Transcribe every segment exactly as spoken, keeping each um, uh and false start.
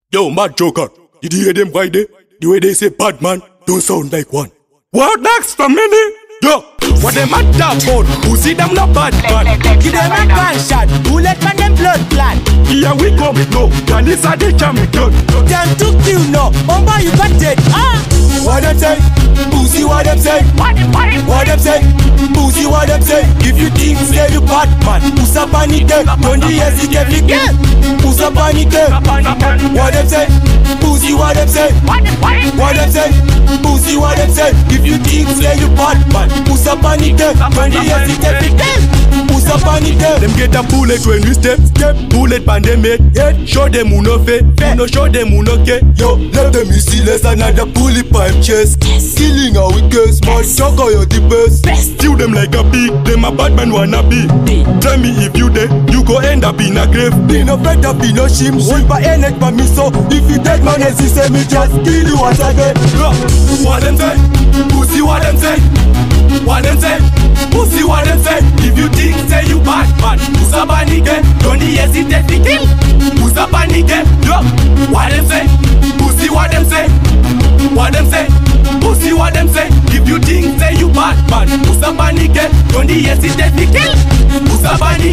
Yo, mad joker, did you hear them why they? The way they say bad man, don't sound like one. What next for many? Yo, what them at that phone? Who see them not bad man? Give them a gunshot, bullet man them blood plan. Here we come, no, and this are the champion. Them to kill no, Mamba you got dead. Ah, What them say? Pussy what them say? what what What them say? Pussy what them say? If you think say you bad man, who's a panic? Don't you hesitate again? Who's a panic? What them say? Pussy what them say? what what What them say? Pussy what them say? If you think say you bad man, who's a panic? Don't you hesitate again? Who's a panic? Them get a bullet when we step, step. Bullet pan them head, head. Show them who no fake, no show them who no care. Yo, let them see less another bullet pipe chest. Killing our weakest, man, choco you're the best. Steal them like a pig, them a bad man wanna be. Tell me if you dead, you go end up in a grave. Be no better, be no shame. Hold by any for me so. If you dead man, as you say me just kill you once again. What them say? Pussy what them say? What them say? Pussy what them say? If you think say you bad man, who's a panic? Don't hesitate to kill. Who's a panic? Yo, what them say? Pussy what them say? What them say? Pussy what them say? If you think say you bad man, who's a panic? Don't hesitate to kill. Who's a panic?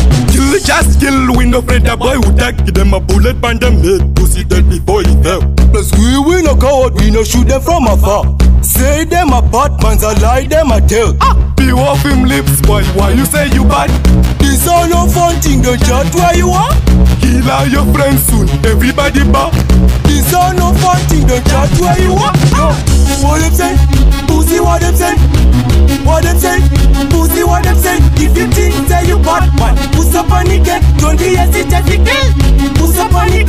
You just kill with no friend, a boy who take them a bullet pan them head. Pussy dead before he fell. Plus we we no coward, we no shoot them from afar. Say them a bad man's a lie, them a tell. Ah, be off him lips, boy. Why you say you bad? This all no fun thing, don't judge where you are. Killa your friends soon, everybody back. This all no fun thing, don't judge where you are. No. What them say? Pussy what them say? What them say? Pussy what them say? If you think say you bad man, who's a panic? Don't be hesitate to kill. Who's a panic?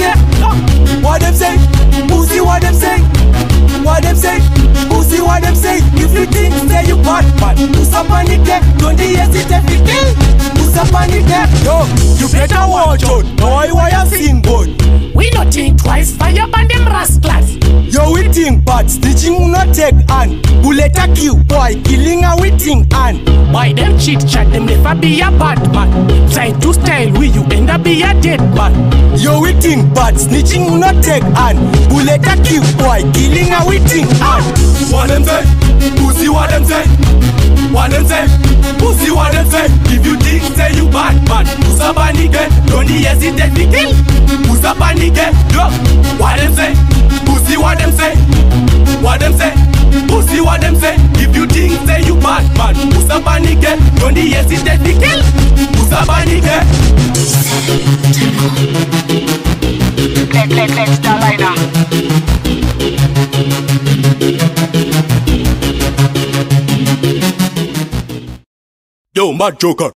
What them say? Pussy what them say? What them say? Pussy what them say? If you think say you bad man, who's a panic? Don't be hesitate to kill. Who's a panic? Yo, you better watch out, boy. Why you sing good? we not think twice, fire ban them rascals. Yo, we think bad, stitching will not take hand. Bullet a kill, boy, killing a we think hand. Why them chit chat, them never be a bad man. Try to style we, you end up be a dead man. Yo, we think bad, snitching will not take hand. Bullet a kill, boy, killing a we think hand. What them say? Pussy what them say? What them say? Pussy what them say? If you think say you bad man, who's a panic? Don't hesitate to kill. Who's a panic? Yo, what them say? Pussy what them say? What them say? Pussy what them say? If you think say you bad man, who's a panic? Don't hesitate to kill. Who's a panic? Let, let, let's the liner. Yo, mad joker.